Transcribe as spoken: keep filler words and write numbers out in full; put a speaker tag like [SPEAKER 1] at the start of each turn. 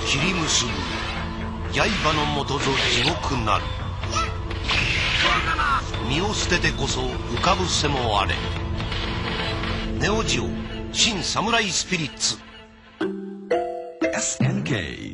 [SPEAKER 1] 切り結ぶ刃のもとぞ地獄なる。身を捨ててこそ浮かぶ瀬もあれ。ネオジオ新サムライスピリッツ。 エスエヌケー